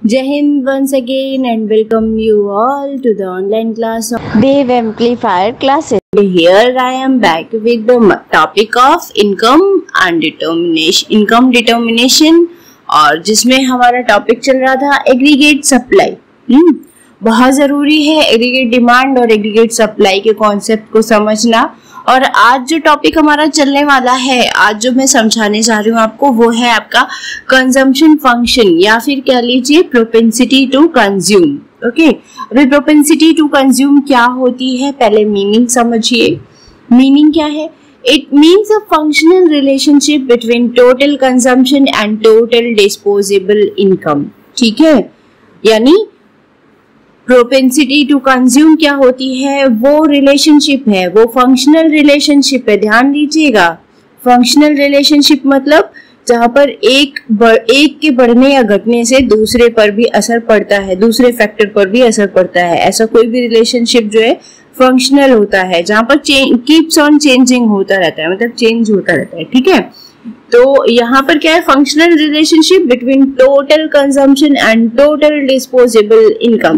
Jai Hind once again and welcome you all to the online class of Dave Amplifier classes. Here I am back with the topic of income and determination. Income determination और जिसमें हमारा topic चल रहा था aggregate supply. बहुत ज़रूरी है aggregate demand और एग्रीगेट सप्लाई के कॉन्सेप्ट को समझना। और आज जो टॉपिक हमारा चलने वाला है, आज जो मैं समझाने जा रही हूँ आपको, वो है आपका कंजम्पशन फंक्शन या फिर कह लीजिए प्रोपेंसिटी टू कंज्यूम। ओके, अभी प्रोपेंसिटी टू कंज्यूम क्या होती है, पहले मीनिंग समझिए। मीनिंग क्या है? It means a functional relationship between total consumption and total disposable income. ठीक है, यानी प्रोपेंसिटी टू कंज्यूम क्या होती है? वो रिलेशनशिप है, वो फंक्शनल रिलेशनशिप है। ध्यान दीजिएगा, फंक्शनल रिलेशनशिप मतलब जहां पर एक के बढ़ने या घटने से दूसरे पर भी असर पड़ता है, दूसरे फैक्टर पर भी असर पड़ता है। ऐसा कोई भी रिलेशनशिप जो है फंक्शनल होता है, जहां पर कीप्स ऑन चेंजिंग होता रहता है, मतलब चेंज होता रहता है। ठीक है, तो यहाँ पर क्या है? Functional relationship between total consumption and total disposable income.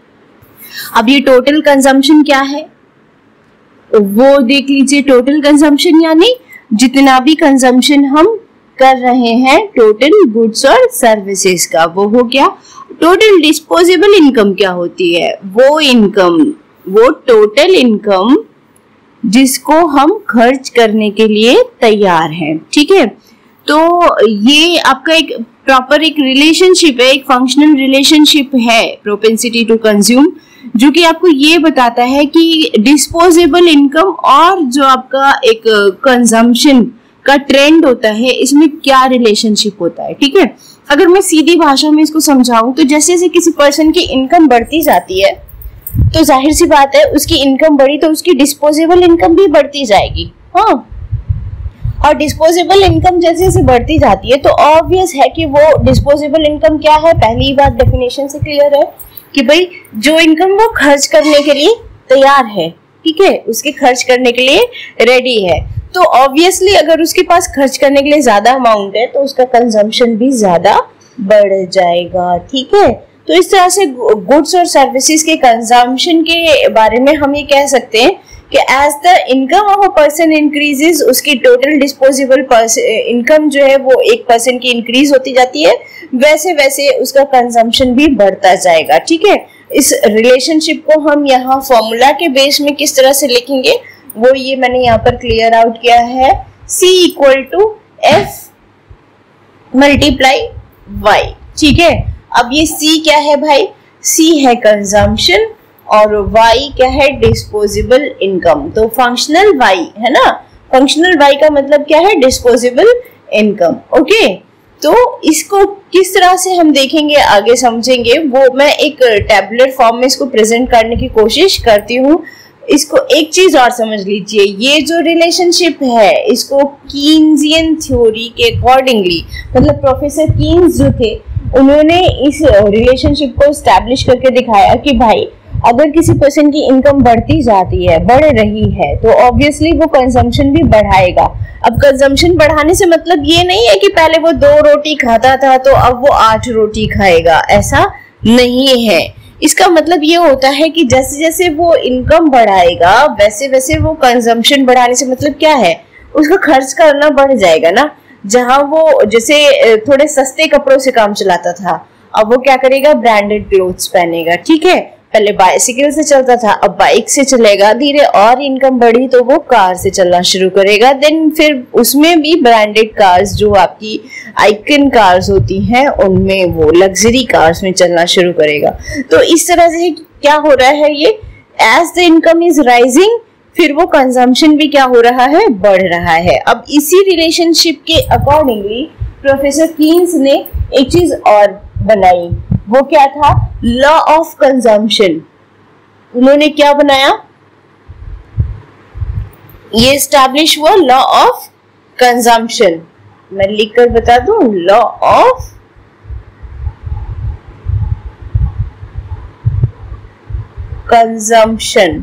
अब ये टोटल कंजम्पशन क्या है वो देख लीजिए। टोटल कंजम्पशन यानी जितना भी कंजम्पशन हम कर रहे हैं टोटल गुड्स और सर्विसेज का, वो हो गया। टोटल डिस्पोजेबल इनकम क्या होती है? वो इनकम, वो टोटल इनकम जिसको हम खर्च करने के लिए तैयार हैं। ठीक है, तो ये आपका एक प्रॉपर एक रिलेशनशिप है, एक फंक्शनल रिलेशनशिप है प्रोपेंसिटी टू कंज्यूम, जो कि आपको ये बताता है कि डिस्पोजेबल इनकम और जो आपका एक कंजम्पशन का ट्रेंड होता है, इसमें क्या रिलेशनशिप होता है। ठीक है, अगर मैं सीधी भाषा में इसको समझाऊं तो जैसे जैसे किसी पर्सन की इनकम बढ़ती जाती है तो जाहिर सी बात है उसकी इनकम बढ़ी तो उसकी डिस्पोजेबल इनकम भी बढ़ती जाएगी। हाँ, और डिस्पोजेबल इनकम जैसे जैसे बढ़ती जाती है तो ऑब्वियस है कि वो डिस्पोजेबल इनकम क्या है। पहली बात डेफिनेशन से क्लियर है कि भाई जो इनकम वो खर्च करने के लिए तैयार है, ठीक है, उसके खर्च करने के लिए रेडी है। तो ऑब्वियसली अगर उसके पास खर्च करने के लिए ज्यादा अमाउंट है तो उसका कंजम्पशन भी ज्यादा बढ़ जाएगा। ठीक है, तो इस तरह से गुड्स और सर्विसेज के कंजम्पशन के बारे में हम ये कह सकते हैं कि as the income of a person increases, उसकी टोटल डिस्पोजेबल इनकम जो है वो एक पर्सन की इंक्रीज होती जाती है, वैसे वैसे उसका कंजम्पशन भी बढ़ता जाएगा। ठीक है, इस रिलेशनशिप को हम यहाँ फॉर्मूला के बेस में किस तरह से लिखेंगे वो ये मैंने यहाँ पर क्लियर आउट किया है। C equal to F multiply Y। ठीक है, अब ये C क्या है भाई? C है कंजम्पशन और Y क्या है? Disposable income. तो फंक्शनल Y है ना, फंक्शनल Y का मतलब क्या है? Disposable income. ओके, तो इसको किस तरह से हम देखेंगे, आगे समझेंगे, वो मैं एक टैबुलर फॉर्म में इसको प्रेजेंट करने की कोशिश करती हूँ। इसको एक चीज और समझ लीजिए, ये जो रिलेशनशिप है इसको कीन्सियन थ्योरी के अकॉर्डिंगली, मतलब प्रोफेसर कीन्स जो थे उन्होंने इस रिलेशनशिप को एस्टैब्लिश करके दिखाया कि भाई अगर किसी पर्सन की इनकम बढ़ती जाती है, बढ़ रही है, तो ऑब्वियसली वो कंजम्पशन भी बढ़ाएगा। अब कंजम्पशन बढ़ाने से मतलब ये नहीं है कि पहले वो 2 रोटी खाता था तो अब वो 8 रोटी खाएगा, ऐसा नहीं है। इसका मतलब ये होता है कि जैसे जैसे वो इनकम बढ़ाएगा वैसे वैसे वो कंजम्पशन बढ़ाने से मतलब क्या है? उसका खर्च करना बढ़ जाएगा ना। जहां वो जैसे थोड़े सस्ते कपड़ों से काम चलाता था, अब वो क्या करेगा? ब्रांडेड क्लोथ्स पहनेगा। ठीक है, पहले बाइसिकल से चलता था, अब बाइक से चलेगा। धीरे और इनकम बढ़ी तो वो कार से चलना शुरू करेगा। देन फिर उसमें भी ब्रांडेड कार्स, जो आपकी आइकन कार्स होती हैं, उनमें वो लग्जरी कार्स में चलना शुरू करेगा। तो इस तरह से क्या हो रहा है, ये as the income is rising, फिर वो कंजम्पशन भी क्या हो रहा है? बढ़ रहा है। अब इसी रिलेशनशिप के अकॉर्डिंगली प्रोफेसर कीन्स ने एक चीज और बनाई, वो क्या था? Law of consumption. उन्होंने क्या बनाया? ये एस्टैब्लिश हुआ लॉ ऑफ कंजम्पशन। मैं लिखकर बता दूं, लॉ ऑफ कंजम्पशन।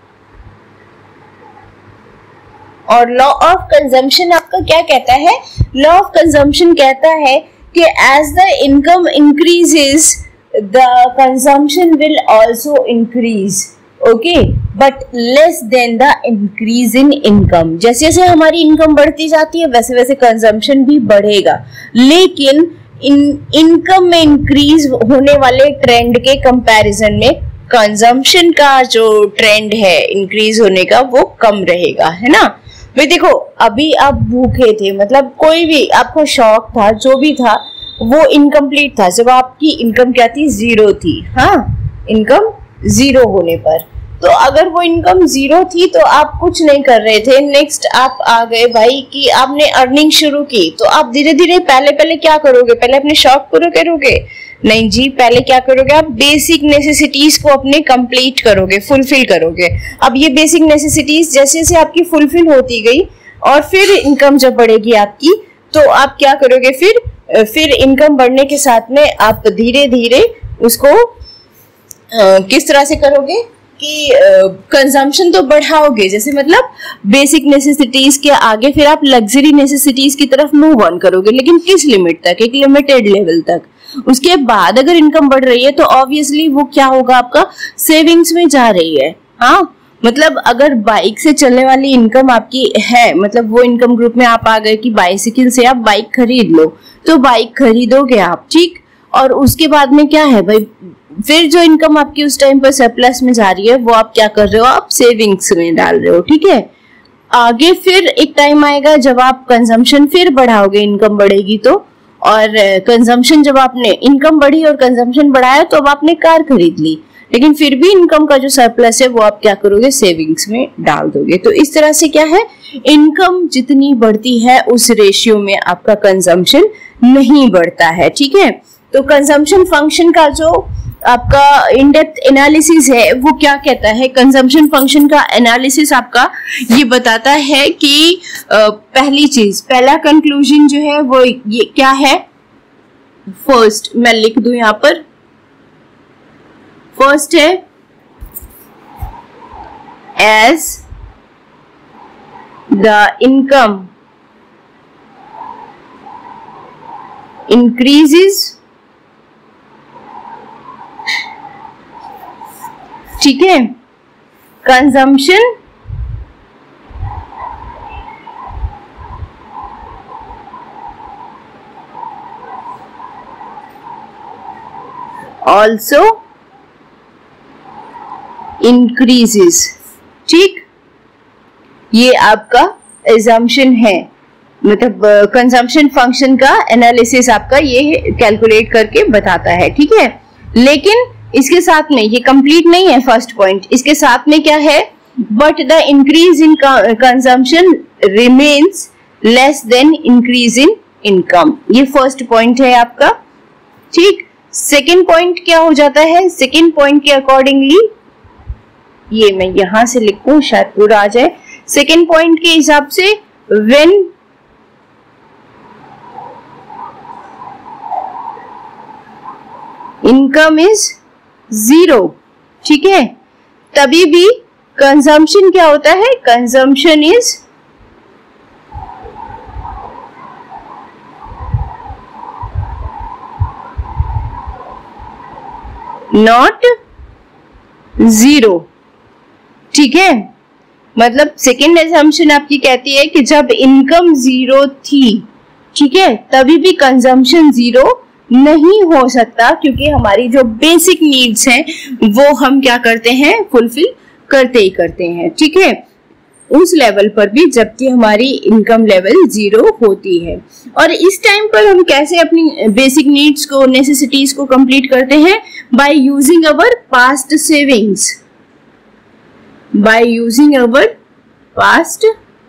और लॉ ऑफ कंजम्पशन आपका क्या कहता है? लॉ ऑफ कंजम्पशन कहता है कि as the income increases the consumption will also increase, okay, but less than the increase in income. जैसे जैसे हमारी इनकम बढ़ती जाती है वैसे वैसे कंजम्पशन भी बढ़ेगा, लेकिन इनकम में इंक्रीज होने वाले ट्रेंड के कंपैरिजन में कंजम्पशन का जो ट्रेंड है इंक्रीज होने का वो कम रहेगा, है ना। भाई देखो, अभी आप भूखे थे, मतलब कोई भी आपका शौक था, जो भी था वो इनकम्प्लीट था जब आपकी इनकम क्या थी, जीरो थी। हाँ, इनकम जीरो होने पर, तो अगर वो इनकम जीरो थी तो आप कुछ नहीं कर रहे थे, नेक्स्ट आप आ गए भाई कि आपने अर्निंग शुरू की, तो आप धीरे धीरे पहले क्या करोगे, पहले अपने शौक पूरे करोगे? नहीं जी, पहले क्या करोगे, आप बेसिक नेसेसिटीज को अपने कंप्लीट करोगे, फुलफिल करोगे। अब ये बेसिक नेसेसिटीज जैसे जैसे आपकी फुलफिल होती गई और फिर इनकम जब बढ़ेगी आपकी, तो आप क्या करोगे, फिर इनकम बढ़ने के साथ में आप धीरे धीरे उसको किस तरह से करोगे कि कंजम्पशन तो बढ़ाओगे, जैसे मतलब बेसिक नेसेसिटीज के आगे फिर आप लग्जरी नेसेसिटीज की तरफ मूव ऑन करोगे, लेकिन किस लिमिट तक, एक लिमिटेड लेवल तक। उसके बाद अगर इनकम बढ़ रही है तो ऑब्वियसली वो क्या होगा, आपका सेविंग्स में जा रही है। हाँ, मतलब अगर बाइक से चलने वाली इनकम आपकी है, मतलब वो इनकम ग्रुप में आप आ गए कि बाइसिकल से आप बाइक खरीद लो, तो बाइक खरीदोगे आप, ठीक। और उसके बाद में क्या है भाई, फिर जो इनकम आपकी उस टाइम पर सरप्लस में जा रही है वो आप क्या कर रहे हो, आप सेविंग्स में डाल रहे हो, ठीक है। आगे फिर एक टाइम आएगा जब आप कंजम्पशन फिर बढ़ाओगे, इनकम बढ़ेगी तो, और कंजम्पशन जब आपने इनकम बढ़ी और कंजम्पशन बढ़ाया तो अब आपने कार खरीद ली, लेकिन फिर भी इनकम का जो सरप्लस है वो आप क्या करोगे, सेविंग्स में डाल दोगे। तो इस तरह से क्या है, इनकम जितनी बढ़ती है उस रेशियो में आपका कंजम्पशन नहीं बढ़ता है, ठीक है। तो कंजम्पशन फंक्शन का जो आपका इन डेप्थ एनालिसिस है वो क्या कहता है, कंजम्पशन फंक्शन का एनालिसिस आपका ये बताता है कि पहली चीज, पहला कंक्लूजन जो है वो ये क्या है, फर्स्ट मैं लिख दूं यहां पर, फर्स्ट है एज द इनकम इंक्रीजेस, ठीक है, कंजम्पशन ऑल्सो इंक्रीजेस, ठीक। ये आपका एजम्पशन है, मतलब कंजम्पशन फंक्शन का एनालिसिस आपका ये कैलकुलेट करके बताता है, ठीक है। लेकिन इसके साथ में ये कंप्लीट नहीं है फर्स्ट पॉइंट, इसके साथ में क्या है, but the increase in consumption remains less than increase in income, ये फर्स्ट पॉइंट है आपका, ठीक। सेकेंड पॉइंट क्या हो जाता है, सेकेंड पॉइंट के अकॉर्डिंगली, ये मैं यहां से लिखूं शायद पूरा आ जाए, सेकेंड पॉइंट के हिसाब से व्हेन इनकम इज जीरो, ठीक है, तभी भी कंजम्पशन क्या होता है, कंजम्पशन इज नॉट जीरो, ठीक है। मतलब सेकेंड एजम्पशन आपकी कहती है कि जब इनकम जीरो थी, ठीक है, तभी भी कंजम्पशन जीरो नहीं हो सकता, क्योंकि हमारी जो बेसिक नीड्स हैं वो हम क्या करते हैं, फुलफिल करते ही करते हैं, ठीक है, उस लेवल पर भी जबकि हमारी इनकम लेवल जीरो होती है। और इस टाइम पर हम कैसे अपनी बेसिक नीड्स को, नेसेसिटीज को कंप्लीट करते हैं, by using our past savings, by using our past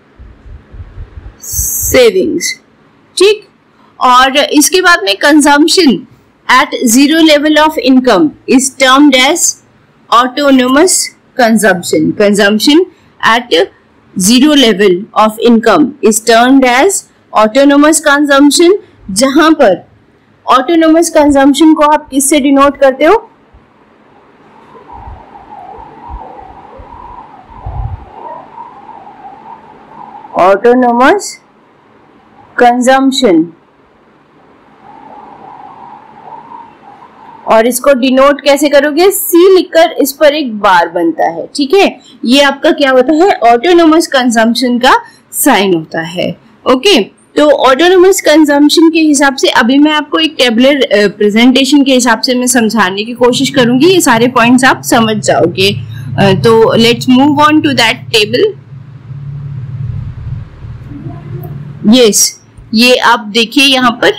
savings, ठीक। और इसके बाद में consumption at zero level of income is termed as autonomous consumption, consumption at zero level of income is termed as autonomous consumption, जहां पर autonomous consumption को आप किससे डिनोट करते हो, ऑटोनोमस कंजम्पशन, और इसको डिनोट कैसे करोगे, सी लिखकर इस पर एक बार बनता है, ठीक है। ये आपका क्या होता है, ऑटोनोमस कंजम्पशन का साइन होता है। ओके, तो ऑटोनोमस कंजम्पशन के हिसाब से अभी मैं आपको एक टेबलर प्रेजेंटेशन के हिसाब से मैं समझाने की कोशिश करूंगी, ये सारे पॉइंट्स आप समझ जाओगे। तो let's move on to that table. Yes, ये आप देखिए यहाँ पर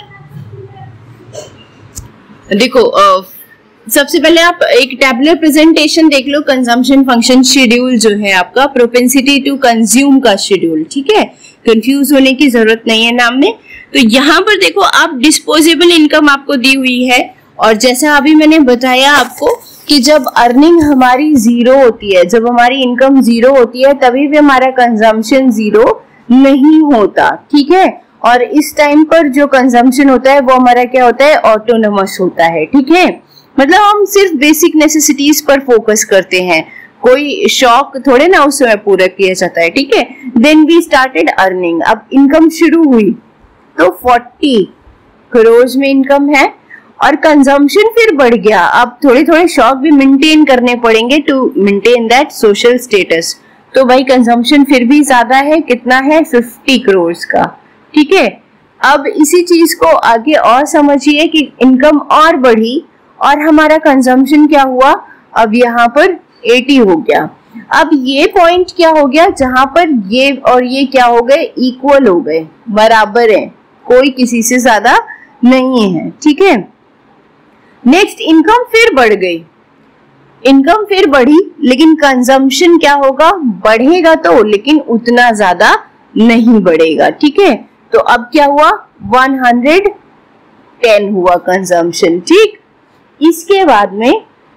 देखो, सबसे पहले आप एक टैबुलर प्रेजेंटेशन देख लो, कंजम्पशन फंक्शन शेड्यूल जो है आपका, प्रोपेंसिटी टू कंज्यूम का शेड्यूल, ठीक है, कंफ्यूज होने की जरूरत नहीं है नाम में। तो यहाँ पर देखो आप डिस्पोजेबल इनकम आपको दी हुई है, और जैसा अभी मैंने बताया आपको कि जब अर्निंग हमारी जीरो होती है, जब हमारी इनकम जीरो होती है, तभी भी हमारा कंजम्पशन जीरो नहीं होता, ठीक है। और इस टाइम पर जो कंजम्पशन होता है वो हमारा क्या होता है, ऑटोनोमस होता है, ठीक है। मतलब हम सिर्फ बेसिक नेसेसिटीज पर फोकस करते हैं, कोई शौक थोड़े ना उस समय पूरा किया जाता है, ठीक है। देन वी स्टार्टेड अर्निंग, अब इनकम शुरू हुई तो 40 करोड़ में इनकम है, और कंजम्पशन फिर बढ़ गया। अब थोड़े थोड़े शौक भी मेंटेन करने पड़ेंगे to maintain that social status, तो भाई कंजम्पशन फिर भी ज्यादा है, कितना है, 50 करोड़ का, ठीक है। अब इसी चीज को आगे और समझिए कि इनकम और बढ़ी और हमारा कंजम्पशन क्या हुआ, अब यहाँ पर 80 हो गया। अब ये पॉइंट क्या हो गया, जहां पर ये और ये क्या हो गए, इक्वल हो गए, बराबर है, कोई किसी से ज्यादा नहीं है, ठीक है। नेक्स्ट, इनकम फिर बढ़ गई, इनकम फिर बढ़ी, लेकिन कंजम्पशन क्या होगा, बढ़ेगा तो, लेकिन उतना ज्यादा नहीं बढ़ेगा, ठीक है। तो अब क्या हुआ, 110 हुआ कंजम्पशन, ठीक। इसके बाद में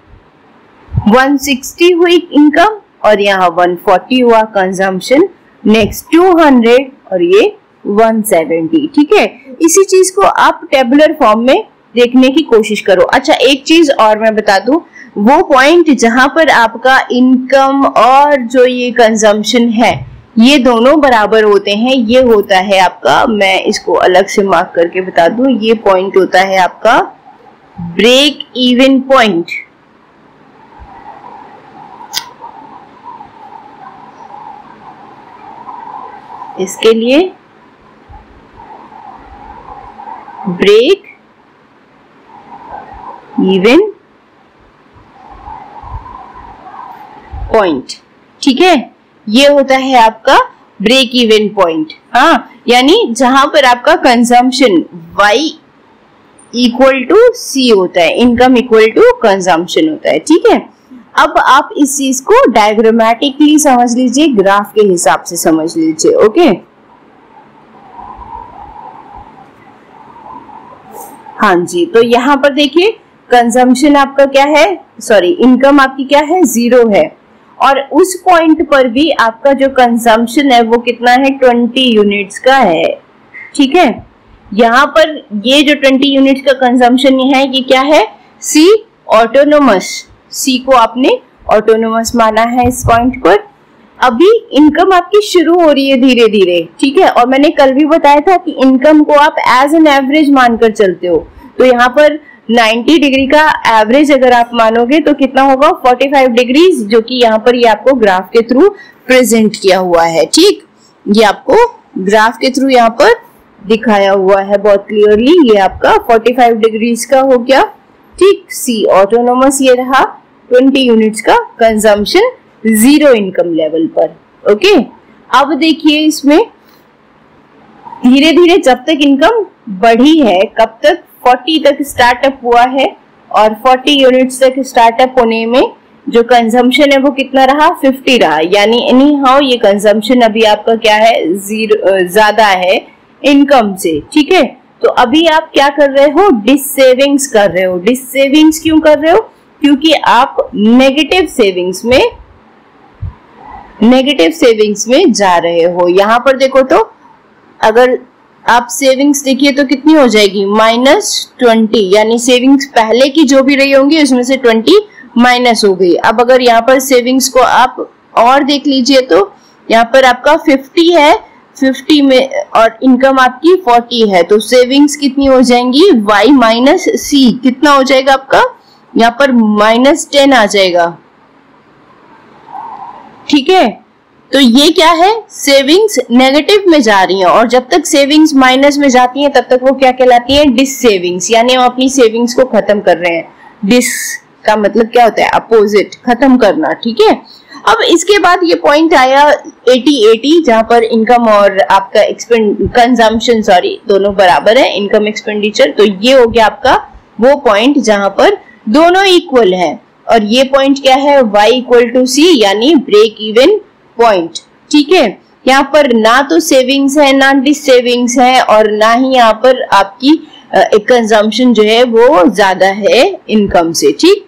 160 हुई इनकम, और यहाँ 140 हुआ कंजम्पशन, नेक्स्ट 200 और ये 170, ठीक है। इसी चीज को आप टेबुलर फॉर्म में देखने की कोशिश करो। अच्छा, एक चीज और मैं बता दूं, वो पॉइंट जहां पर आपका इनकम और जो ये कंजम्पशन है ये दोनों बराबर होते हैं, ये होता है आपका, मैं इसको अलग से मार्क करके बता दूं, ये पॉइंट होता है आपका ब्रेक इवन पॉइंट। इसके लिए ब्रेक इवन पॉइंट, ठीक है, ये होता है आपका ब्रेक इवन पॉइंट। हाँ, यानी जहां पर आपका consumption Y equal to C होता है, इनकम इक्वल टू कंजम्पशन होता है, ठीक है। अब आप इस चीज को डायग्रामेटिकली समझ लीजिए, ग्राफ के हिसाब से समझ लीजिए, ओके। हाँ जी, तो यहाँ पर देखिए कंजम्पशन आपका क्या है, सॉरी इनकम आपकी क्या है, 0 है, और उस पॉइंट पर भी आपका जो कंजम्पशन है वो कितना है, 20 यूनिट्स का है, ठीक है। यहाँ पर ये जो 20 यूनिट्स का कंजम्पशन है ये क्या है, सी ऑटोनोमस, सी को आपने ऑटोनोमस माना है इस पॉइंट पर। अभी इनकम आपकी शुरू हो रही है धीरे धीरे, ठीक है, और मैंने कल भी बताया था कि इनकम को आप एज एन एवरेज मानकर चलते हो, तो यहाँ पर 90 डिग्री का एवरेज अगर आप मानोगे तो कितना होगा, 45 डिग्री, जो कि यहाँ पर ये आपको ग्राफ के थ्रू प्रेजेंट किया हुआ है, ठीक। ये आपको ग्राफ के थ्रू यहाँ पर दिखाया हुआ है बहुत क्लियरली, ये आपका 45 डिग्रीज का हो गया, ठीक। सी ऑटोनोमस ये रहा, 20 यूनिट्स का कंजम्पशन 0 इनकम लेवल पर, ओके। अब देखिए इसमें धीरे धीरे जब तक इनकम बढ़ी है, कब तक, 40 तक स्टार्टअप हुआ है, और 40 यूनिट्स तक स्टार्टअप होने में जो कंजम्पशन है वो कितना रहा, 50 रहा, यानी एनी हाउ ये कंजम्पशन अभी आपका क्या है, 0 ज्यादा है इनकम से, ठीक है। तो अभी आप क्या कर रहे हो, डिससेविंग्स कर रहे हो। डिससेविंग्स क्यों कर रहे हो, क्योंकि आप नेगेटिव सेविंग्स में जा रहे हो। यहाँ पर देखो तो अगर आप सेविंग्स देखिए तो कितनी हो जाएगी, -20, यानी सेविंग्स पहले की जो भी रही होंगी उसमें से 20 माइनस हो गई। अब अगर यहाँ पर सेविंग्स को आप और देख लीजिए तो यहाँ पर आपका 50 है, 50 में और इनकम आपकी 40 है, तो सेविंग्स कितनी हो जाएंगी, y माइनस सी, कितना हो जाएगा आपका यहाँ पर -10 आ जाएगा, ठीक है। तो ये क्या है, सेविंग्स नेगेटिव में जा रही है, और जब तक सेविंग्स माइनस में जाती हैं तब तक वो क्या कहलाती है, डिस सेविंग्स, यानी हम अपनी सेविंग्स को खत्म कर रहे हैं। डिस का मतलब क्या होता है, अपोजिट, खत्म करना, ठीक है। अब इसके बाद ये पॉइंट आया 80-80, जहां पर इनकम और आपका कंजम्पशन दोनों बराबर है, इनकम एक्सपेंडिचर। तो ये हो गया आपका वो पॉइंट जहां पर दोनों इक्वल है, और ये पॉइंट क्या है, y = C, यानी ब्रेक इवन पॉइंट, ठीक है। यहाँ पर ना तो सेविंग्स है ना डिस सेविंग्स है, और ना ही यहाँ पर आपकी कंजम्पशन जो है वो ज्यादा है इनकम से, ठीक।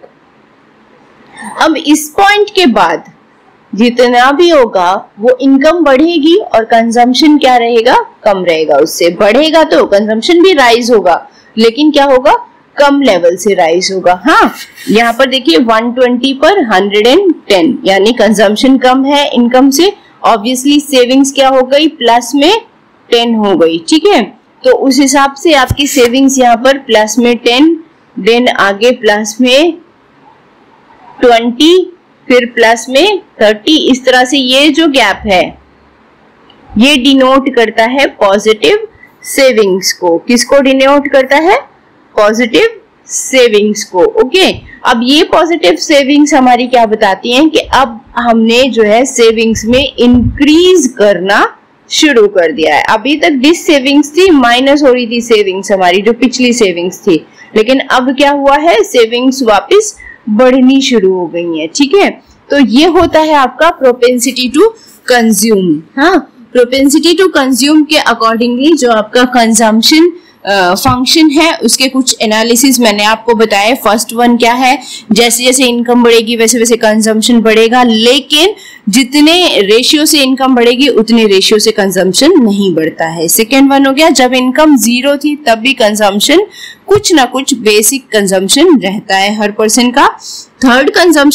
अब इस पॉइंट के बाद जितना भी होगा वो इनकम बढ़ेगी और कंजम्पशन क्या रहेगा, कम रहेगा। उससे बढ़ेगा तो कंजम्पशन भी राइज होगा, लेकिन क्या होगा, कम लेवल से राइज होगा। हाँ, यहाँ पर देखिए 120 पर 110, यानी कंजम्पशन कम है इनकम से, ऑब्वियसली सेविंग्स क्या हो गई, प्लस में 10 हो गई, ठीक है। तो उस हिसाब से आपकी सेविंग्स यहाँ पर प्लस में 10, देन आगे प्लस में 20, फिर प्लस में 30। इस तरह से ये जो गैप है ये डिनोट करता है पॉजिटिव सेविंग्स को। किसको डिनोट करता है, पॉजिटिव सेविंग्स को, ओके। अब ये पॉजिटिव सेविंग्स हमारी क्या बताती हैं कि अब हमने जो है सेविंग्स में इंक्रीज करना शुरू कर दिया है। अभी तक डिस सेविंग्स थी, माइनस हो रही थी सेविंग्स हमारी, जो पिछली सेविंग्स थी, लेकिन अब क्या हुआ है, सेविंग्स वापस बढ़नी शुरू हो गई है, ठीक है। तो ये होता है आपका प्रोपेंसिटी टू कंज्यूम। हाँ, प्रोपेंसिटी टू कंज्यूम के अकॉर्डिंगली जो आपका कंजम्पशन फंक्शन है उसके कुछ एनालिसिस मैंने आपको बताया। फर्स्ट वन क्या है, जैसे जैसे इनकम बढ़ेगी वैसे वैसे कंजम्पशन बढ़ेगा, लेकिन जितने रेशियो से इनकम बढ़ेगी उतने रेशियो से कंजम्पशन नहीं बढ़ता है। सेकेंड वन हो गया, जब इनकम 0 थी तब भी कंजम्पशन कुछ ना कुछ बेसिक कंजम्पशन रहता है हर पर्सन का। थर्ड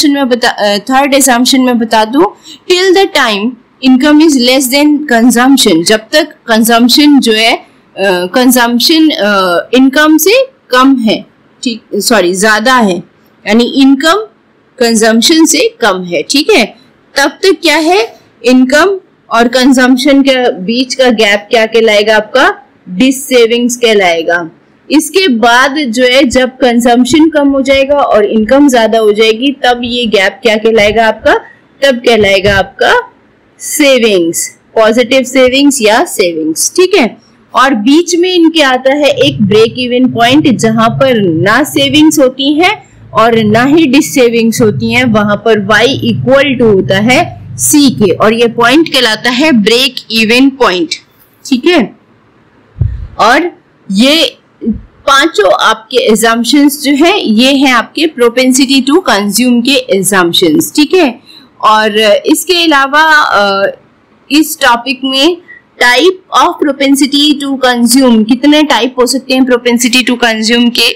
असम्पशन में बता दूं, till the time income is less than consumption, जब तक कंजम्पशन जो है कंजम्पशन इनकम से कम है, ठीक, ज्यादा है, यानी इनकम कंजम्पशन से कम है, ठीक है, तब तक क्या है, इनकम और कंजम्पशन के बीच का गैप क्या कहलाएगा, आपका डिस सेविंग्स कहलाएगा। इसके बाद जो है जब कंजम्पशन कम हो जाएगा और इनकम ज्यादा हो जाएगी तब ये गैप क्या कहलाएगा आपका, तब कहलाएगा आपका सेविंग्स, पॉजिटिव सेविंग्स या सेविंग्स, ठीक है। और बीच में इनके आता है एक ब्रेक इवन पॉइंट, जहां पर ना सेविंग्स होती हैं और ना ही डिस सेविंग्स होती हैं, वहां पर y = होता है C के, और ये पॉइंट कहलाता है ब्रेक इवन पॉइंट, ठीक है। और ये पांचों आपके एजम्पशंस जो है ये हैं आपके प्रोपेंसिटी टू कंज्यूम के एजम्पशंस, ठीक है। और इसके अलावा इस टॉपिक में type of propensity to consume, कितने टाइप हो सकते हैं प्रोपेंसिटी टू कंज्यूम के,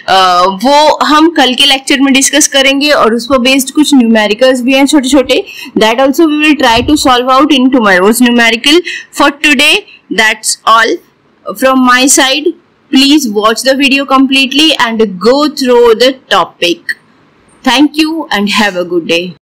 वो हम कल के लेक्चर में डिस्कस करेंगे, और उस पर बेस्ड कुछ न्यूमेरिकल्स भी हैं छोटे छोटे, that also we will try to solve out in tomorrow's numerical. For today that's all from my side. Please watch the video completely and go through the topic. Thank you and have a good day.